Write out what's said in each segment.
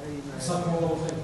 جزاكم الله خير.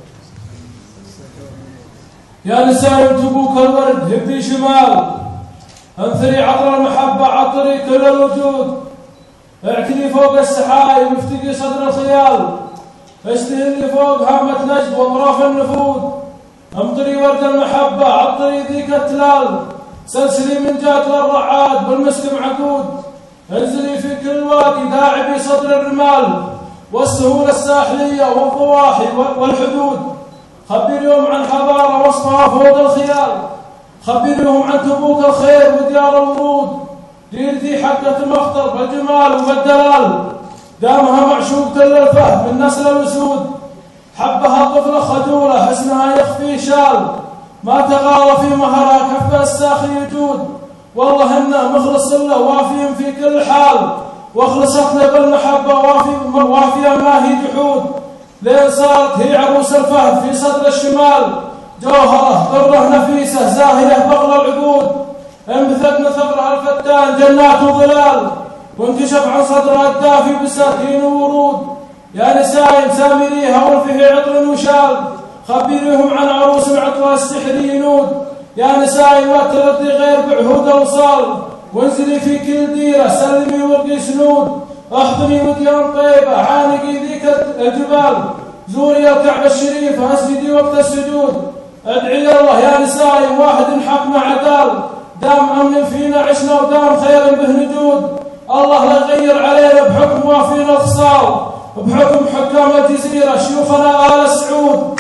يا نساء تبوك الورد هبي شمال، انثري عطر المحبة عطري كل الوجود، اعتلي فوق السحايب افتقي صدر الخيال، اشتهي فوق هامة نجد واطراف النفود، امطري ورد المحبة عطري ذيك التلال، سلسلي من جات للرعاد بالمسك معقود، انزلي في كل وادي داعبي صدر الرمال، والسهول الساحلية والضواحي والحدود، خبريهم عن حضارة وصفها فوق الخيال، خبريهم عن تبوك الخير وديار الورود، دير ذي حقة المخطر بالجمال وبالدلال، دامها معشوقة للفهد من نسل الأسود، حبها طفلة خجولة حسنها يخفي شال، ما تغار في مهرها كف الساخي يجود، والله انه مخلص له وافي في كل حال، واخلصت له بالمحبة وافية ما هي جحود، لين صارت هي عروس الفهد في صدر الشمال، جوهره ضره نفيسة زاهية بغل العقود، انبثت ثغرها الفتان جنات وظلال، وانكشف عن صدرها الدافي بساتين وورود، يا نساء سامريها والفه عطر وشال، خبريهم عن عروس عطرها السحر ينود، يا نساء ما تردي غير بعهود اوصال، وانزلي في كل ديره سلمي ورقي سنود، احضني وديان طيبه عانقي ذيك الجبال، زوري الكعبه الشريفه اسجدي وقت السجود، ادعي الله يا نساء واحد حقنا عدال، دام امن فينا عشنا ودام خير به نجود، الله لا يغير علينا بحكم وافينا الخصال، بحكم حكام الجزيره شيوخنا ال سعود.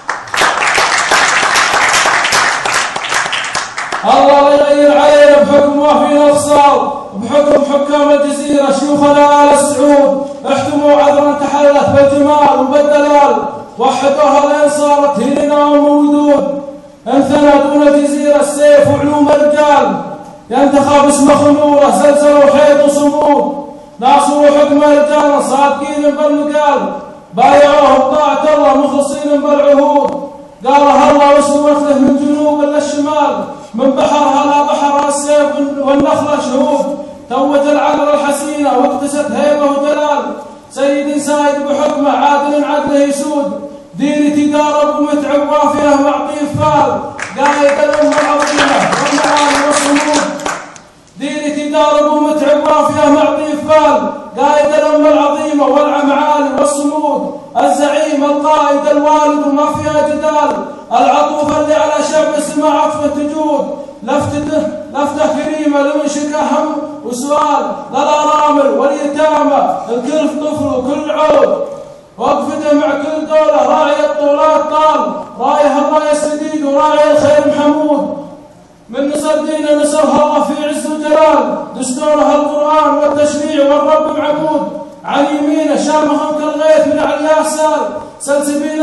الله لا يغير علينا بحكم وافينا الخصال، بحكم حكام الجزيره شيوخنا ال سعود، احتموا عذرا تحلت بالجمال وبالدلال، وحدوها لين صارت هي لنا ومولود، انثنى دون الجزيره السيف وعلوم الرجال، ينتخب اسم خموره زلزل وحيط وصمود، ناصروا حكم رجالا صادقين بالمقال، بايعوه بطاعه الله مخلصين بالعهود، قالها الله وسوت له من جنوب الى الشمال، من بحرها لا بحرها السيف والنخله شهود، توج العقل الحسينه واكتست هيبه وجلال، سيد سايد بحكمه عادل عدله يسود، ديرتي دار ابو متعب وافيه معطي فال، قايد الامه العظيمه والمعاني والصمود، ديرتي دار ابو متعب وافيه معطي فال، قايد الامه العظيمه والمعالي والصمود، الزعيم القائد الوالد وما فيها جدال، العطوف اللي على شعب السماء عطفه تجود، لفته كريمه لمن شكا هم وسؤال، للارامل واليتامى الكل في طفل وكل عود، وقفته مع كل دوله راعي الطولات طال، راعيها الراي السديد وراعي الخير محمود، من نصر دينه نصرها الله في عز وجلال، دستورها القران والتشريع والرب معبود، عن يمينه شامخ كالغيث من عليا سال، سلسبين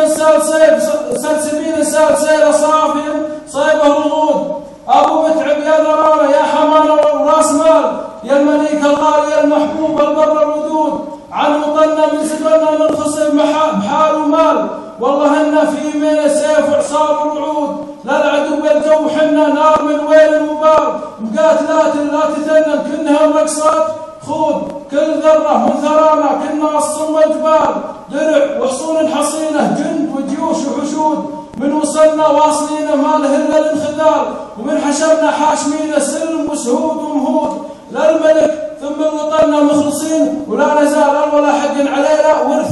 السال سيل صافيا صيبه رغود، ابو متعب يا ذرانه يا حمانه وراس مال، يا المليك الغالي المحبوب البر الودود، عن وطننا من سجلنا ننخصم بحال ومال، والله ان في من السيف وعصار الوعود، للعدو بالجو حنا نار من ويل المبار، مقاتلات لا تثنن كنها رقصات خود، كل ذره من ثرانا كنا الصم والجبال، درع وحصون حصينه جند وجيوش وحشود، من وصلنا واصلين ما له الا الانخذال، ومن حشرنا حاشمين سلم وسهود ومهود، للملك ثم وطننا مخلصين، ولا نزال ولا حق علينا ورث